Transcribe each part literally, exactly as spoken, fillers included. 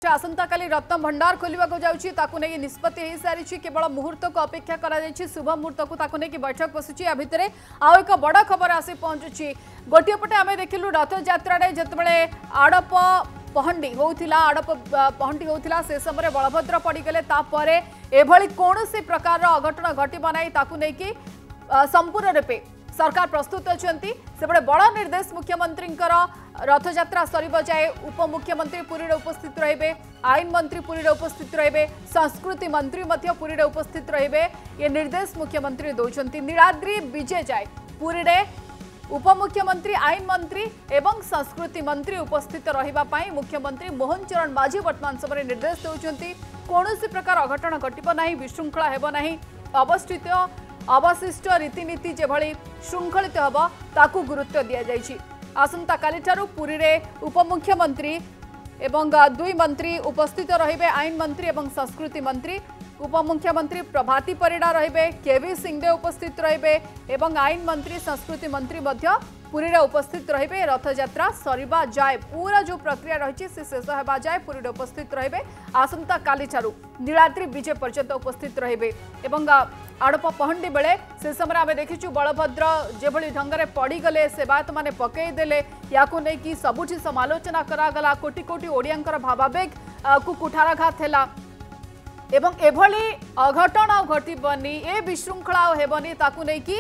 आसंता काली रत्न भंडार खोलिबा को जाउची ताकु नै निष्पत्ति हे सारिछि केवल मुहूर्त को अपेक्षा करा जायछि शुभ मुहूर्त को ताकु नै बैठक बसुची आ भितरे आ एक बड़ खबर आसी पहुंचुची गोटिए पटे आमे देखिलु रथ यात्रा रे जतबेले आडप पहंडी होउथिला आडप पहंडी होउथिला से समय बलभद्र पड़ी गले तापरे एभली कोनोसी प्रकार अघटन घटिबा नै ताकु नै कि संपूर्ण रूपे सरकार प्रस्तुत अच्छी सेपटे बड़ निर्देश मुख्यमंत्री रथ यात्रा सरीब जाए उपमुख्यमंत्री पुरी उपस्थित रहिबे आईन मंत्री पुरी उपस्थित रहिबे संस्कृति मंत्री मध्य पुरी उपस्थित रहिबे ये निर्देश मुख्यमंत्री दौरान नीलाद्री विजे जाए पुरी उपमुख्यमंत्री आईन मंत्री एवं संस्कृति मंत्री उपस्थित रहिबा मुख्यमंत्री मोहन चरण माझी वर्तमान समय निर्देश दौरान कौन प्रकार अघटन घटब ना विशृंखला हेब ना अवस्थित अवशिष्ट रीतिनीति जेभली श्रृंखलित हब ताकू गुरुत्व दि जाइछि। आसंता काली ठारू पुरी रे उपमुख्यमंत्री एवं दुई मंत्री उपस्थित रहिबे आईन मंत्री एवं संस्कृति मंत्री उपमुख्यमंत्री प्रभाती परिडा रहिबे केवी सिंहदेव उपस्थित रहिबे एवं आईन मंत्री संस्कृति मंत्री मध्य पुरी रे उपस्थित रहिबे रथ यात्रा सरीबा जाए पूरा जो प्रक्रिया रही से शेष हेबा जाए पुरी रे उपस्थित रहिबे आसंता काली ठारू नीलाद्री विजय पर्यंत उपस्थित रहिबे एवं आड़प पहंडी बेले से समय आम देखीचु बलभद्र जेभली ढंगरे पड़ी गले सेवायत माने पकईदेले या नहीं सबुठी समालोचना करागला कोटी कोटी ओडियांकर भावावेग को कुठाराघात है एवं एभली अघटन घटबनी ए विशृंखला हेबनी ताकू नहीं कि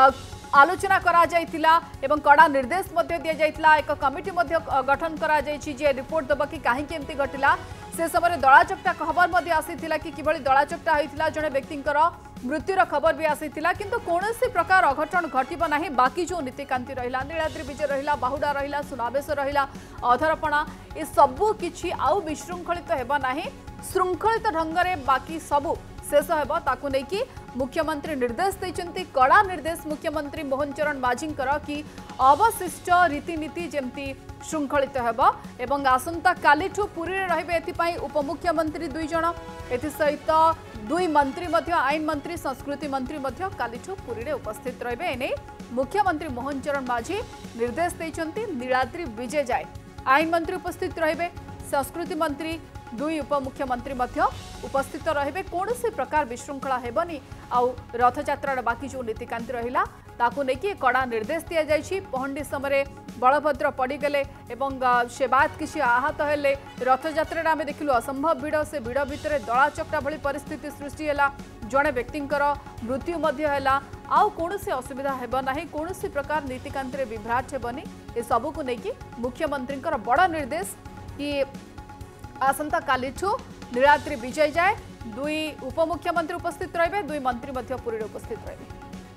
आलोचना करा जाइतिला एवं कड़ा निर्देश मध्य दिया जाइतिला एक कमिटी मध्य गठन करा जाइछि जे रिपोर्ट दबा कि काहे केमती घटिला से समय दलाचकटा खबर मध्य आसीथिला कि किभली दलाचकटा होइतिला जने व्यक्तिंकर मृत्युर खबर भी आसीथिला किंतु कोनोसी प्रकार अघटन घटिब नाही बाकी जो नीतिकांति रहिला नीलाद्री विजय रहिला बाहुडा रहिला सुनावेश रहिला अधरपणा ए सबु किछि आउ विशृंखलित हेबा नाही श्रृंखलित ढंगरे बाकी सबु शेष हेब ताकू नहीं कि मुख्यमंत्री निर्देश देइचंती कड़ा निर्देश मुख्यमंत्री मोहन चरण माझी कि अवशिष्ट रीतिनीति जमती श्रृंखलित हेब एवं आसंता कालीठू पुरी रहिबे एथिपाई उपमुख्यमंत्री दुई जण एथि सहित दुई मंत्री मध्य आईन मंत्री संस्कृति मंत्री मध्य कालीठू पुरी उपस्थित रहिबे एने मुख्यमंत्री मोहन चरण माझी निर्देश देइचंती नीलाद्री विजय जाए आईन मंत्री उपस्थित रहिबे संस्कृति मंत्री दुई उपमुख्यमंत्री मध्य उपस्थित रहिबे कौनसी प्रकार विशृंखला हेबनी आउ रथ यात्रा बाकी जो नीतिकांति रहिला ताकू नेकी कड़ा निर्देश दिया जाइछि पहंडी समय बलभद्र पड़ीगले एवं सेवायत किसी आहत हेले रथ यात्रा आम देखिलु असंभव भिड़ से भिड़ भितर दलाचकटा भली परिस्थिति सृष्टि है जड़े व्यक्तिंकर मृत्यु मध्य है आउ कौनसी असुविधा हेब नाही कौनसी प्रकार नीतिकांति विभ्राट हेबनी ए सबू को लेकिन मुख्यमंत्री बड़ निर्देश कि आसंता कालीठू नीलाद्री विजय जाए दुई उपमुख्यमंत्री उपस्थित रहिबे दुई मंत्री मध्य पुरी उपस्थित रहिबे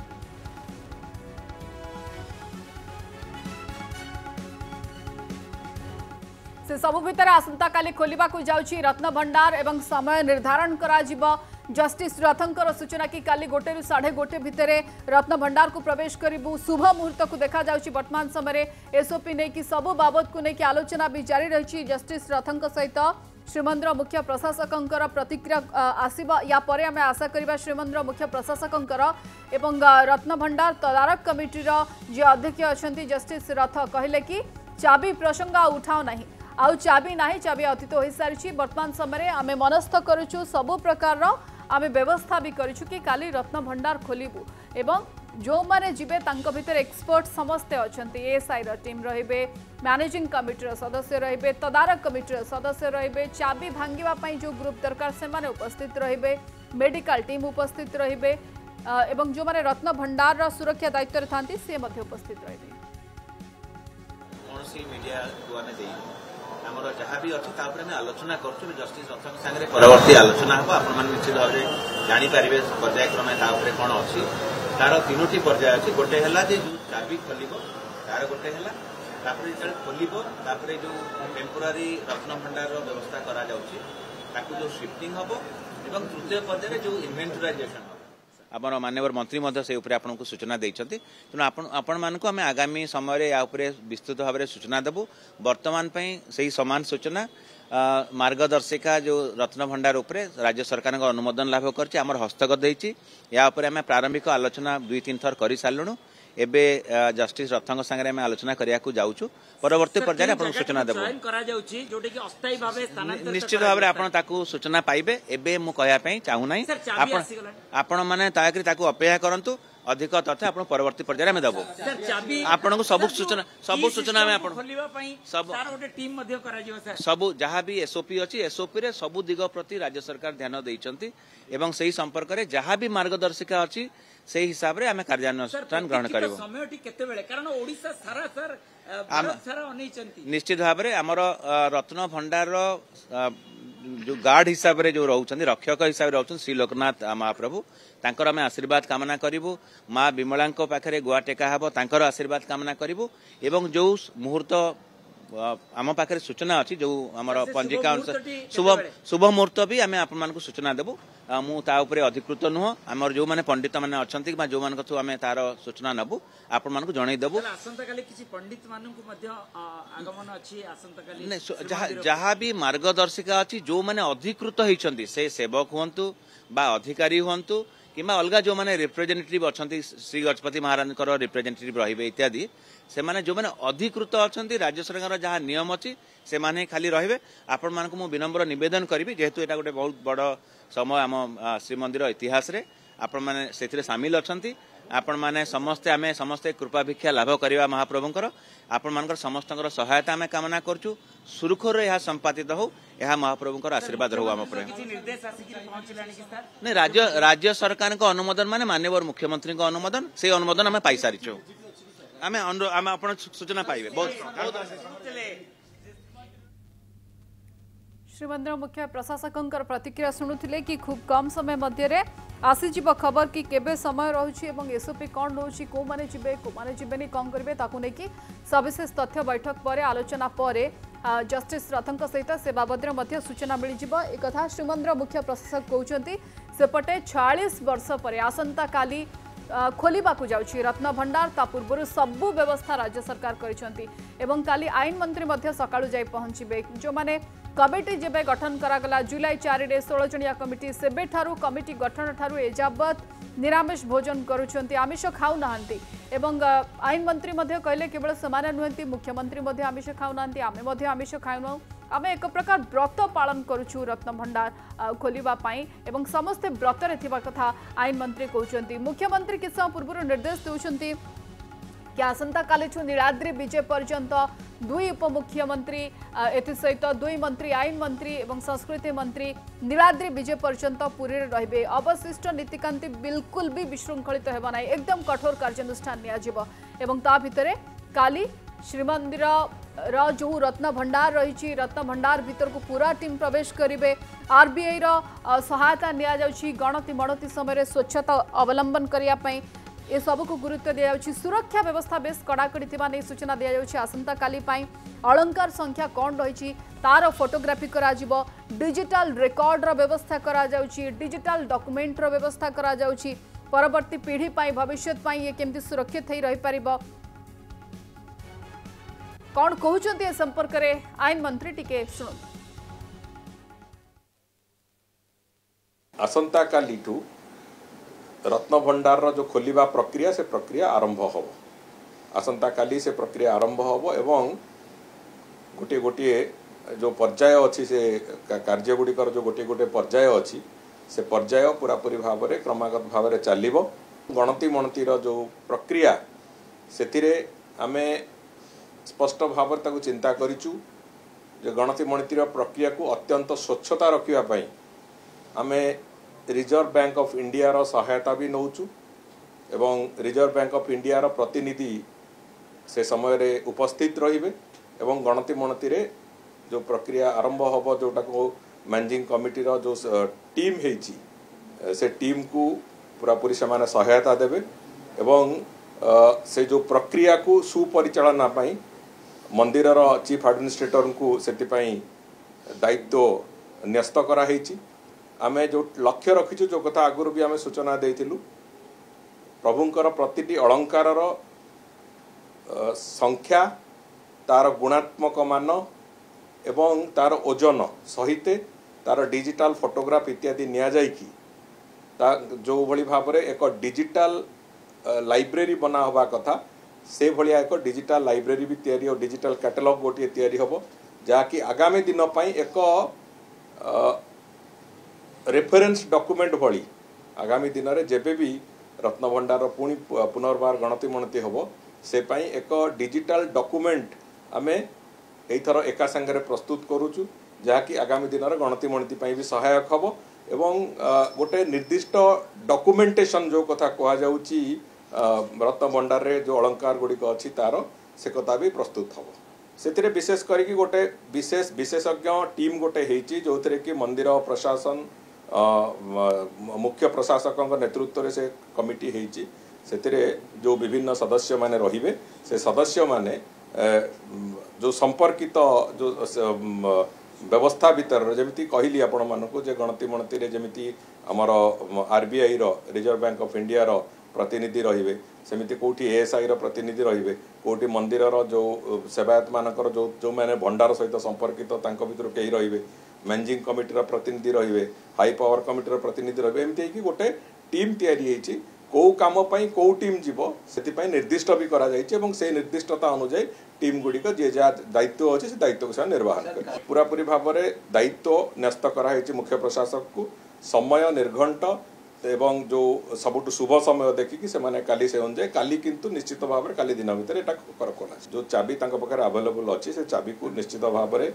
से सबु भितर आसंता काली खोलिबा को जाउची रत्न भंडार एवं समय निर्धारण करा जिवो जस्टिस रथंकर सूचना कि काली गोटे रु साढ़े गोटे भितर रत्न भंडार को प्रवेश करूँ शुभ मुहूर्त को देखा जाउची वर्तमान समय एसओपी नहीं कि सबु बाबद को लेकिन आलोचना भी जारी रही जस्टिस रथंक सहित श्रीमंदिर मुख्य प्रशासकर प्रतिक्रिया आसवा या परे आम आशा करवा श्रीमंदिर मुख्य प्रशासकर एवं रत्न भंडार तदारक कमिटीर जे अध्यक्ष अच्छा जस्टिस रथ कहले कि चाबी प्रसंग उठाओ नहीं आउ चाबी ना चाबी अतीत हो सारी वर्तमान समय आम मनस्थ करुचु सबु प्रकार आम व्यवस्था भी करूँ कि काली रत्न भंडार खोलू एवं जो माने जिबे तांको भितर एक्सपर्ट समस्ते अछंती एएसआई रो टीम रहिबे मैनेजिंग कमिटी सदस्य रहिबे तदारक कमिटी सदस्य रहिबे चाबी भांगिबा पई जो ग्रुप दरकार से माने उपस्थित रहिबे मेडिकल टीम उपस्थित रहिबे एवं जो माने रत्न भंडार रो सुरक्षा दायित्व रे थांती से मध्ये उपस्थित रहिबे कोनसी मीडिया दुआने देई हमर जहाँ भी अच्छी में आलोचना कर जस्टिस रथक सागर परवर्ती आलोचना हम आप निश्चित भाव जापर पर्यायक्रमे कौन अच्छी तार तीनो पर्याय अच्छी गोटे है जो चाबी खोल तार गोटे है जो खोल जो टेम्पोरारी रत्न भंडार व्यवस्था करा जो शिफ्टिंग हम और तृतीय पर्याय जो इन्वेंटराइजेशन आम मानवर मंत्री से उपरे आपको सूचना देते तेणु आपण मानक आम आगामी समय या विस्तृत भाव में सूचना देवु बर्तमान से समान सूचना मार्गदर्शिका जो रत्न भंडार उपरे राज्य सरकार अनुमोदन लाभ कर हस्तगत होती या आम प्रारंभिक आलोचना दुई तीन थर कर सारूँ एबे जस्टिस रथंग संगे आम आलोचना करने जाऊँ परवर्ती पर्यायर आपन सूचना देबो निश्चित भाव में आपन सूचना पाइबे एबे मु कहया पई चाहू नाही आपन आपन माने ताकि ताकू अपेक्षा करंतु अधिक तथ्य आपन परवर्ती पर्यायर में देबो आपन को सब सूचना सब सूचना में आपन सब टीम मध्य करा जिवो सर सब जहाँ भी एसओपी अच्छी एसओपी रे सब दिग प्रति राज्य सरकार ध्यान देइचंती एवं सही संपर्क रे जहाँ भी मार्गदर्शिका अच्छी से हिसाब रे आमे कार्यानुष्ठान ग्रहण करिवो समय केते बेले कारण ओडिसा सारा सर सारा अनैचंती निश्चित भाव में आमर रत्न भंडार जो गार्ड हिसाब रे जो रहउछंती रक्षक हिसाब रे रहउछंती श्री लोकनाथ महाप्रभु तांकर आमे आशीर्वाद कामना करिवु माँ विमलांको पाखरे गुआ टेका हबो तांकर आशीर्वाद कामना करिवु एवं जो मुहूर्त आम पाखे सूचना अच्छी जो आम पंजिका अनुसार शुभ शुभ मुहूर्त भी आम आप सूचना देवु मुझे अधिकृत नुह आम जो मैंने पंडित मैंने अच्छा जो मान आम तार सूचना नबु आपण जन देवु जहाँ भी मार्गदर्शिका अच्छी जो मैंने अधिकृत होती से सेवक हूँ बा अधिकारी हूँ कि अलग जो मैंने रिप्रेजेंटेटिव अच्छा श्री गजपति महाराज रिप्रेजेंटेटिव रे इत्यादि से माने जो मैंने अधिकृत अच्छा राज्य सरकार जहाँ नियम अच्छी से माने खाली रे आपण मानक मु विनम्र निवेदन करी जेहेतु यहाँ गोटे बहुत बड़ समय आम श्रीमंदिर इतिहास रे आपण माने से सामिल अच्छा आपण माने समस्ते आमे समस्ते कृपा भिक्षा लाभ करवा महाप्रभुंकर आपण मानकर समस्त सहायता आमे कामना करचु सुरखुर यह संपादित हो यह महाप्रभुंकर आशीर्वाद रहू आम नहीं राज्य राज्य सरकार अनुमोदन माने माननीय मुख्यमंत्री अनुमोदन से अनुमोदन आमे पाई सारिचु आमे आमे आपण सूचना पाइबे बहुत श्रीमंदिर मुख्य प्रशासक प्रतिक्रिया शुणुले कि खूब कम समय मध्य आसीज खबर कि केबे समय रही एसओपी कौन रोचे कौ मैंने जी कौ मैंने जीवेनि कौन करेंगे ताकू नहीं सविशेष तथ्य बैठक पर आलोचना पर जस्टिस रथंक सहित से बाबद सूचना मिल एक श्रीमंदिर मुख्य प्रशासक कहते सेपटे छियालीस वर्ष पर आसंता काली खोलिबा को जाउछि रत्न भंडार ता पूर्व सबु व्यवस्था राज्य सरकार करिसेंती एवं काली आईन मंत्री मध्य सकाळु जाई पहुंचीबे जो माने कमिटी जेबे गठन करागला जुलाई चार रे सोलह जणिया कमिटी सेबे ठारू कमिटी गठन ठारू एजाबत निरामिष भोजन करुछंती आमिष खाउ नाहंती एवं आईन मंत्री मध्य कहले केवल समान नुहंती मुख्यमंत्री मध्य आमिष खाउ नाहंती आमे मध्य आमिष खाउनु आमे एक प्रकार व्रत पालन करुछु रत्न भंडार खोलिबा पाई एवं समस्त व्रत रे थिबा कथा आईन मंत्री कहउछंती मुख्यमंत्री किछ समय पूर्व निर्देश देउछंती कि आसंता कालीठू नीलाद्री विजय पर्यंत दुई उपमुख्यमंत्री एथि सहित दुई मंत्री आईन मंत्री एवं संस्कृति मंत्री नीलाद्री विजय पर्यंत पुरी रहिबे अवशिष्ट नीतिकांति बिल्कुल भी विशृंखलित हेबा नै एकदम कठोर कार्यानुष्ठान निया जिवो एवं ता भितरे काली श्रीमंदिर रा जो रत्न भंडार रही रत्न भंडार भीतर को पूरा टीम प्रवेश करेंगे आरबीआई रो सहायता निया जाउछि गणति मणति समय स्वच्छता अवलंबन करने ये सब को गुरुत्व दिया जाउछि सुरक्षा व्यवस्था बेस कड़ाकड़ी थिबा नै सूचना दिया जाउछि आसंता काली पाई अलंकार संख्या कौन रही तार फोटोग्राफी करा जिवो डिजिटल रेकॉर्ड रो व्यवस्था करा जाउछि डिजिटल डॉक्यूमेंट रो व्यवस्था करा जाउछि परवर्ती पीढ़ी पाई भविष्य पाई ये केमती सुरक्षित हेई रहि परिबो कौन कहउछंती ए संपर्क रे आईन मंत्री टिके सुनो आसंता कालीठू रत्न भंडार जो खोलिबा प्रक्रिया से प्रक्रिया आरंभ हो आसंता काली से प्रक्रिया आरंभ हो एवं गोटे गोटे जो पर्याय अच्छी से कार्य गुड़िकर जो गोटे गोटे पर्याय अच्छी से पर्याय पूरा पूरी भाव में क्रमागत भाव में चलो गणति मणतिर जो प्रक्रिया से आमे स्पष्ट भाव में चिंता करूँ गणति मणतिर प्रक्रिया को अत्यंत स्वच्छता रखापी आमे रिजर्व बैंक ऑफ इंडिया रो सहायता भी नौचु एवं रिजर्व बैंक ऑफ इंडिया रो प्रतिनिधि से समय रे उपस्थित रहिबे एवं गणति मणति रे जो प्रक्रिया आरंभ होबो जोटा को मैनेजिंग कमिटी रो जो टीम हेची से टीम को पूरा पूरी से सहायता देबे एवं से जो प्रक्रिया को सुपरिचालना पाई मंदिर रो चीफ एडमिनिस्ट्रेटर को सेति पाई दायित्व न्यस्त करा हेची आमे जो लक्ष्य रखीचु जो कथा आगुरी भी आमे सूचना देइथिलु प्रभुंकर प्रतिटी अलंकार संख्या तार गुणात्मक मान एवं तार ओजन सहित तार डिजिटल फोटोग्राफ इत्यादि निया जाइकी ता जो भली भाव रे एक डिजिटल लाइब्रेरी बना हवा कथा से भलिया एक डिजिटल लाइब्रेरी भी तैयारी और डिजिटल कैटलॉग गोटे तैयारी हबो जहाँकि आगामी दिन पर एक रेफरेंस डॉक्यूमेंट भली आगामी दिन में जेबे भी रत्नभंडार पुणी पुनर्बार गणति मणति हम से पाई एक डिजिटल डॉक्यूमेंट आमे एथर एका संगे प्रस्तुत करूचु जहाँकि आगामी दिन में गणति मणति भी सहायक हम एवं गोटे निर्दिष्ट डॉक्यूमेंटेशन जो कथा कह जाउची रत्नभंडार रे जो अलंकार गुड़िक अच्छी तार से कथा भी प्रस्तुत हम से विशेष करके गोटे विशेष विशेषज्ञ टीम गोटे होती जो थे कि मंदिर प्रशासन मुख्य प्रशासक नेतृत्व में से कमिटी होती से जो विभिन्न सदस्य माने रहिबे से सदस्य माने जो संपर्कित जो व्यवस्था भीतर जमी कहली आपण मानक जे गणति मणति रे जमी आमर आरबीआई रो रिजर्व बैंक ऑफ इंडिया रो प्रतिनिधि रहिबे सेमिति कोठी एएसआई रो प्रतिनिधि रहिबे कोठी मंदिर रो जो सेवायत मानकर जो जो माने भंडार सहित संपर्कित तांको भितर केही रहिबे मैनेजिंग कमिटी रो प्रतिनिधि रहिबे हाई पावर कमिटी रो प्रतिनिधि रहिबे एमति कि गोटे टीम तयारी हेछि को काम पई को टीम जीवो सेति पई निर्दिष्ट भी करा जाइछि एवं से निर्दिष्टता अनुसार टीम गुडी को जे जा दायित्व अछि से दायित्व को निर्वहन कर पूरा पूरी भाव में दायित्व न्यस्त करा हेछि मुख्य प्रशासक को समय निर्घंट एवं जो सबुठ शुभ समय देखिकी से माने काली से अनुजाई काली किंतु निश्चित भाव में काली दिन भितर एटा करकोना जो चाबी तांको पाखरे अवेलेबल अछि से चाबी को निश्चित भाव में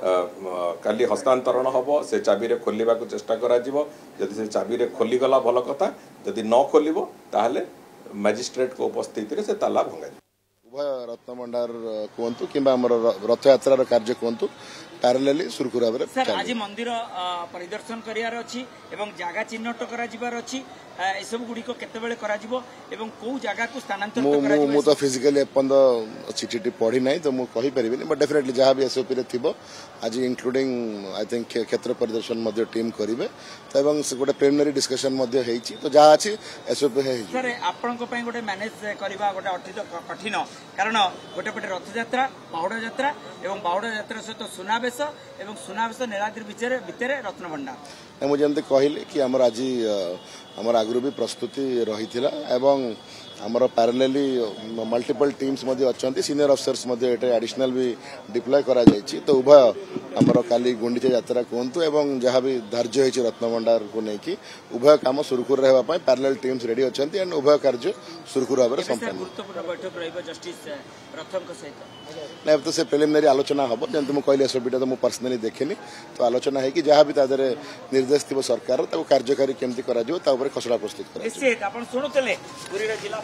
काली हस्तांतरण हबो से चाबी रे खोलिबा को चेष्टा करा जिवो यदि से चाबी रे खोली गला भल कथा यदि न खोलिबो ताहले मजिस्ट्रेट को उपस्थिति रे से ताला भंगा उभय रत्नभंडार कहतु कि रथ यात्रार कार्य कहतु पैरेलली सुरखुर भाव में सर आज मंदिर परिदर्शन करियार अछि एवं जागा चिन्हट करा जिबार अछि ए सब गुडी को केते बेले करा जिवो एवं को जागा को स्थानांतरित करा जिवो मु तो फिजिकली एपंद चिठी पढ़ी नाही तो मु कहि परिबिनी बट डेफिनेटली जहां भी एसओपी रे थिबो आज इंक्लूडिंग आई थिंक क्षेत्र परिदर्शन मध्ये टीम करिवे तो एवं गोटे प्रिलिमिनरी डिस्कशन मध्ये हेछि तो जहां अछि एसओपी हे सर आपन को पई गोटे मैनेज करबा गोटे अतित कठिन कारण गोटे पटे रथ यात्रा बाहुडा यात्रा एवं बाहुडा यात्रा सहित सुनाबेश एवं सुनाबेश नीलाद्रि भितर भितर रत्नभंडार मुझे जमते कहले कि हमर आज हमर आगु भी प्रस्तुति रही थिला एवं हमर पैरेलली मल्टीपल टीम्स मध्ये अछंती सीनियर अफसर्स मध्ये एटे एडिशनल भी डिप्लॉय करा जायछि तो उभय हमर काली गुंडीचा यात्रा कोंतु एवं जहां भी धार्य होइछि रत्नभंडार को नेकी उभय काम सुरखुर रहबा पय पैरेलल टीम्स रेडी अछंती एंड उभय कार्य सुरखुर भाबरे संपन्न गुरुत्वपूर्ण बैठक रहइबो जस्टिस रथम को सहित नै तो से प्रिलिमिनरी आलोचना हबो जंतु मु कहले एसओपीटा तो मु पर्सनली देखिनी तो आलोचना है कि जहां भी तादरे निर्देश थिबो सरकार ताको कार्यकारी केमति करा जो ता ऊपर खसड़ा प्रस्तुत करा निश्चित आपण सुनुतले पुरी जिला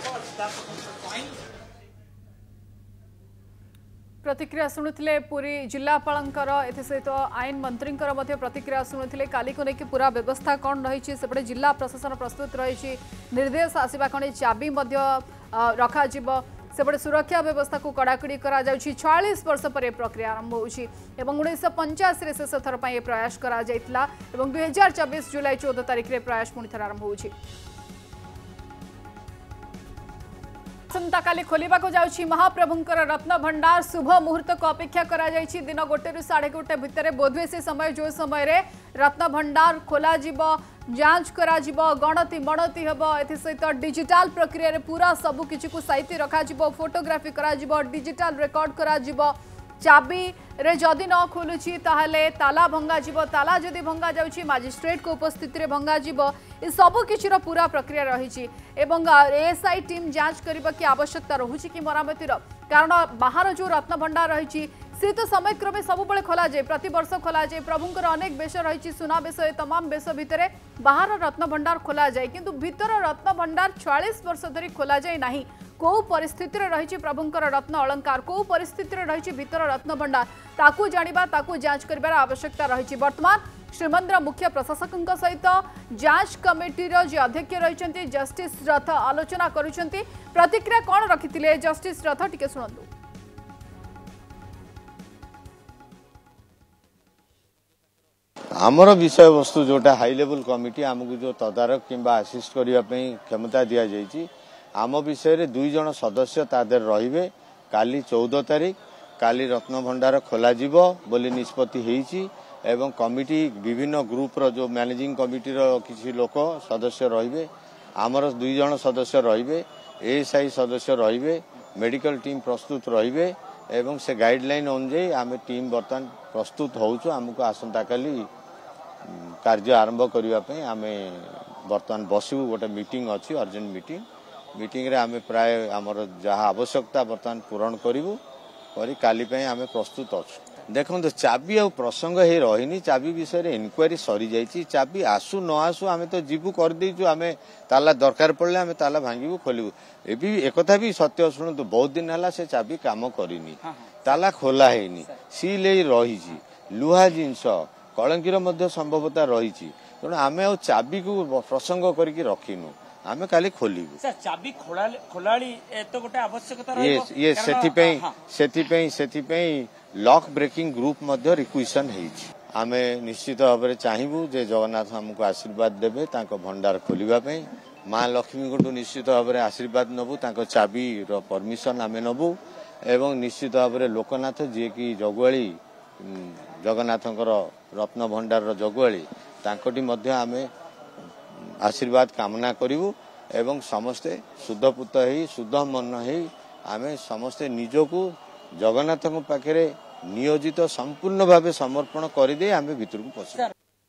प्रतिक्रिया शुणुले पुरी जिलापालंकर एथि सहित आईन मंत्री प्रतिक्रिया शुणुले काली को लेकिन पूरा व्यवस्था कौन रही सेपटे जिला प्रशासन प्रस्तुत रही निर्देश आसवा खंडे चाबी रखा सेपटे सुरक्षा व्यवस्था को कड़ाकड़ी करा छयालीस वर्ष पर प्रक्रिया आरंभ होगी उन्नीस पंचाशी शेष थर पर प्रयास करा दुई हजार चौबीस जुलाई चौदह तारीख में प्रयास पुणी थर आरंभ होगी आसंता काली खोलिबा को जाउछि महाप्रभुंकर रत्न भंडार शुभ मुहूर्त को अपेक्षा करा जाइछि दिन गोटे रु साढ़े गोटे भितर बोधवे से समय जो समय रे रत्न भंडार खोला जिवो जांच करा जिवो गणति मणति हेबो एथि सहित डिजिटल प्रक्रिया रे पूरा सब किछि को साइति रखा जिवो फोटोग्राफी करा जिवो डिजिटल रिकॉर्ड करा जिवो चाबी रे जदि न खोलुछि ताहले ताला भंगा जिवो ताला जदि भंगा जाउछि मजिस्ट्रेट को उपस्थिति रे भंगा जिवो ए सब किछिर पूरा प्रक्रिया रही एवं एएसआई टीम जांच करबा की आवश्यकता रहुछि कि मरामतिर कारण बाहर जो रत्न भंडार रही सी तो समय क्रमे सब बेले खोला जाए प्रति वर्ष खोला जाए प्रभुंकर अनेक बेश रही सुना बेश ए तमाम बेश भितर बाहर रत्न भंडार खोला जाए किंतु भीतर रत्न भंडार छयालीस वर्ष धरी खोला जाए नहीं को परिस्थिति रही प्रभुंकर रत्न अलंकार को परिस्थिति रही भीतर रत्न भंडार ताकू जानिबा ताकू जांच करिबार आवश्यकता रही वर्तमान श्रीमंदिर मुख्य प्रशासक सहित जांच कमिटी जे अध्यक्ष रही जस्टिस रथ आलोचना करुछंती प्रतिक्रिया कौन रखिथिले जस्टिस रथ टिके सुनंदु आमर विषय वस्तु जोटा हाई लेवल कमिटी आमको जो तदारक किंबा असिस्ट करने क्षमता दि जाइए आम विषय रे दुई जन सदस्य तादेर रहिबे काली चौदह तारीख काली रत्न भंडार खोला जिवो बोली निष्पत्ति हेइची एवं कमिटी विभिन्न ग्रुप रो जो मैनेजिंग कमिटी रो किसी लोक सदस्य रहिबे आमर दुई जन सदस्य रहिबे एएसआई सदस्य रहिबे मेडिकल टीम प्रस्तुत रहिबे एवं से गाइडलाइन अनुଯାयी आम टीम बर्तमान प्रस्तुत होउछु हमको आसंता काली कार्य आरंभ करने आम बर्तमान बसबू गोटे मीटिंग अच्छी अर्जेंट मीटिंग मीटिंग रे आम प्राय आमर जहाँ आवश्यकता बर्तमान पूरण करूँ करी काली आम प्रस्तुत अच्छु देखो चाबी आ प्रसंग हे रही चाबी विषय में इनक्वारी सरी जाइए चाबी आसु न आसु आम तो जीवु करदेचु आम ताला दरकार पड़े आम ताला भांगू खोलू ए एक भी सत्य शुणु बहुत दिन है से चाबी काम करनी ताला खोला है सील रही लुहा जिनस कलंकीर मध्य संभवता रही तेणु आम आ चाबी को प्रसंग करके रखिनु आमे काली खोलिबु सर चाबी खोला खोलाली तो गोटे आवश्यकता ये ये सेति पई सेति पई सेति पई लॉक ब्रेकिंग ग्रुप मध्य रिक्वेशन हेछि आमे निश्चित भाव में चाहिबु जे जगन्नाथ हमको आशीर्वाद देबे तांको भंडार खोलिबा पई मां लक्ष्मी को निश्चित भाव में आशीर्वाद नबु तांको चाबी रो परमिशन आमे नबु एवं निश्चित भाव में लोकनाथ जे कि जगुआली जगन्नाथଙ୍କର रत्न भंडार रो जगुआली तांकोटी मध्य आमे आशीर्वाद कामना करूँ एवं समस्ते शुद्धपुत ही शुद्ध मन ही आम समस्ते निजको जगन्नाथ पाखे नियोजित संपूर्ण भाव समर्पण करदे आम भीतर को पशु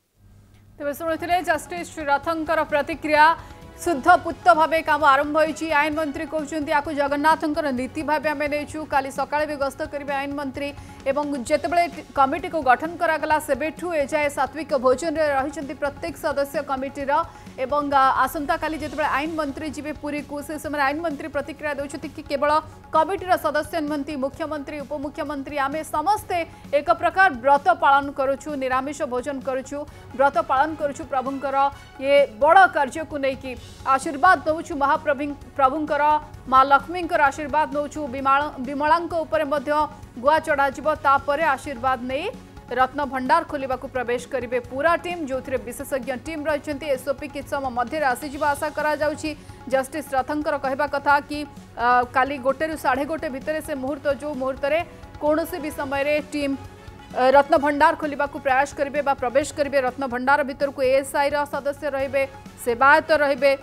तेज शुणुते जस्टिस श्रीरथंकर प्रतिक्रिया शुद्ध पुत्त भाव काम आरंभ होती आईन मंत्री कहते या जगन्नाथ नीति भाव आम नहीं काली सकाळे भी गस्त करेंगे आईन मंत्री एवं जितेबले कमिटी को गठन करागला सेबेठू एजाए सात्विक भोजन रही प्रत्येक सदस्य कमिटीर एवं आसंता काली जितेबले आईन मंत्री जीवे पुरी को से समय आईन मंत्री प्रतिक्रिया देउछथि कि केवल कमिटीर सदस्य नुहंती मुख्यमंत्री उपमुख्यमंत्री आम समस्ते एक प्रकार व्रत पालन करुछु निरामिष भोजन करुछु व्रत पालन करुछु प्रभुंकर ये बड़ कार्य को लेकिन आशीर्वाद नौछु महाप्रभु प्रभुंकर माँ लक्ष्मींकर आशीर्वाद नौछु विमलांक उपरे मध्य गुआ चढ़ा तापरे आशीर्वाद नहीं रत्न भंडार खोलिबा को प्रवेश करिवे पूरा टीम जो विशेषज्ञ टीम रही एसओपी कि समय मध्य आसीजा आशा करा जाउछि जस्टिस रथंकर कहवा कथा कि काली गोटे रु साढ़े गोटे भितर से मुहूर्त जो मुहूर्त कौन भी समय टीम रत्न भंडार खोलिबा को प्रयास करिवे बा प्रवेश करिवे रत्न भंडार भितर को एएसआई रा सदस्य रहिबे सेवायत रहिबे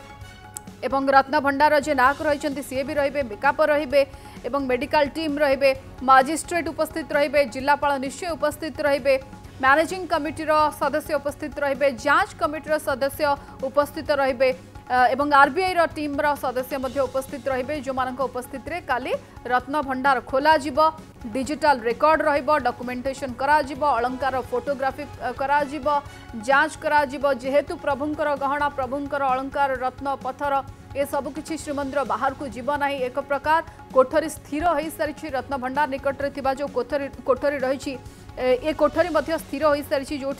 एवं रत्न भंडार जे नाक रही सी भी रहिबे मेकअप रहिबे एवं मेडिकल टीम रहिबे मजिस्ट्रेट उपस्थित रहिबे जिलापाल निश्चय उपस्थित रहिबे मैनेजिंग कमिटीर सदस्य उपस्थित रहिबे जांच कमिटीर सदस्य उपस्थित रहिबे एवं आरबीआई रो टीम रो सदस्य मध्य उपस्थित रहिबे जो मानक उपस्थित रे काली रत्न भंडार खोला जिवो डिजिटल रिकॉर्ड रहिबो डॉक्यूमेंटेशन करा जिवो अलंकार फोटोग्राफी करा जिवो जांच करा जिवो जेहेतु प्रभुंकर गहना प्रभुंकर अलंकार रत्न पत्थर ए सब किछि श्रीमंदिर बाहर को जीव ना एक प्रकार कोठरी स्थिर हो सारी रत्न भंडार निकट में जो कोठरी कोठरी रही ए कोठरी मध्य स्थिर हो सारी जो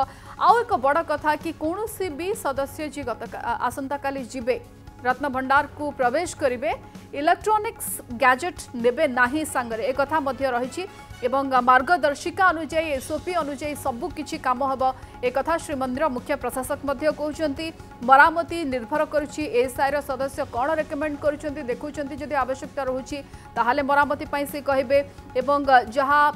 आउ एक बड़ कथा कि कौन भी सदस्य जी गत आसंता काली जीवे रत्न भंडार को प्रवेश करेंगे इलेक्ट्रोनिक्स गैजेट नेबे नाही सांगरे एक कथा मध्य रही एवं मार्गदर्शिका अनुଯାयी एसओपी अनुଯାयी सबु किछि काम हबो एक कथा श्रीमंदिर मुख्य प्रशासक मध्य कहउचंती मरामती निर्भर करुछि एएसआई रो सदस्य कोन रेकमेंड करुचंती देखुचंती जदि आवश्यकता रहुछि ताहाले मरामती पई से कहबे एवं जहा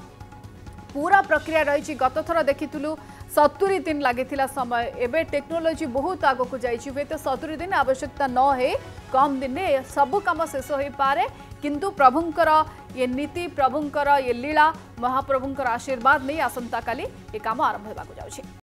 पूरा प्रक्रिया रही गत थर देखिलु सत्तरी दिन लगी समय एवं टेक्नोलोजी बहुत आगक जाइए हुए तो सत्तरी दिन आवश्यकता न हो कम दिन में सबू कम शेष हो पारे किंतु प्रभुंकर ये नीति प्रभुंकर ये लीला महाप्रभुंकर आशीर्वाद नहीं आसंता काली ये काम आरंभ होगा जाउछि।